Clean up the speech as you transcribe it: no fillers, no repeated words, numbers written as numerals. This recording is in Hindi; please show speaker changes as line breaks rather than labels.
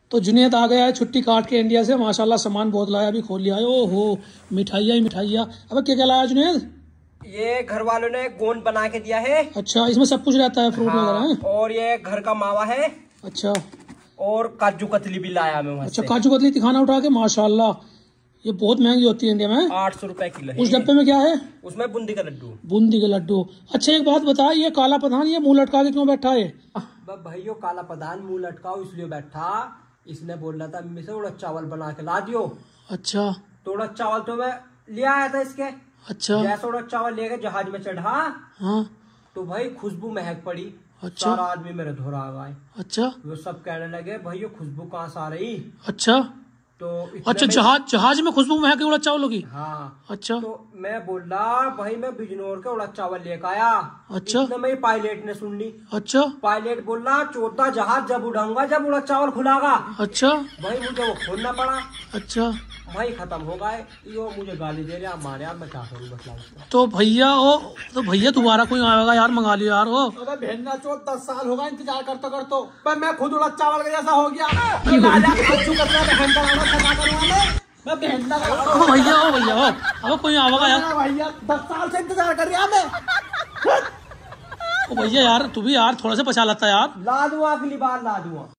तो जुनैद आ गया है छुट्टी काट के इंडिया से, माशाल्लाह सामान बहुत लाया, अभी खोल लिया है। ओहो मिठाइयाँ ही मिठाइयाँ। अब क्या क्या लाया जुनैद?
ये घर वालों ने गोंद बना के दिया है।
अच्छा, इसमें सब कुछ रहता है, फ्रूट वगैरह है?
और ये घर का मावा है।
अच्छा,
और काजू कतली भी लाया मैं।
अच्छा, काजू कतली दिखाना उठा के, माशाल्लाह ये बहुत महंगी होती है इंडिया में।
800 रुपए किलो है।
उस डब्बे में क्या है?
उसमें बूंदी का लड्डू।
बूंदी के लड्डू। अच्छा एक बात बता, ये काला प्रधान ये मुंह लटका के क्यों बैठा है?
भाइयों काला प्रधान मुंह लटकाओ इसलिए बैठा, इसने बोल रहा था मम्मी से उड़द चावल बना के ला दियो।
अच्छा,
तो उड़द चावल तो मैं ले आया था इसके।
अच्छा,
जैसे उड़द चावल लेके जहाज में चढ़ा,
हाँ,
तो भाई खुशबू महक पड़ी।
अच्छा,
सारा आदमी मेरे धोरा आ गए।
अच्छा,
वो सब कहने लगे भैया खुशबू कहाँ से आ रही।
अच्छा,
तो
अच्छा, जहाज में खुशबू महक उड़द चावल होगी।
हाँ,
अच्छा,
तो मैं बोल रहा भाई मैं बिजनौर के उड़द चावल लेकर आया।
अच्छा,
इतने में पायलट ने सुन ली।
अच्छा,
पायलट बोल रहा 14 जहाज जब उड़ाऊंगा जब उड़द चावल खुलागा।
अच्छा,
भाई मुझे वो खोलना पड़ा।
अच्छा,
भाई खत्म हो गए। यो मुझे गाली दे रहा मारे, मैं क्या करूँ बतला।
तो भैया दोबारा कोई आएगा यार, मंगा लियो यार। वो
भेजना चो 10 साल होगा इंतजार करते करते, पर मैं खुद उड़द चावल का जैसा हो गया।
भैया अब कोई आवेगा यार।
भैया 10 साल से इंतजार कर रहा मैं।
भैया यार तू भी यार थोड़ा सा बचा लेता यार।
ला दूंगा अगली बार ला दूंगा।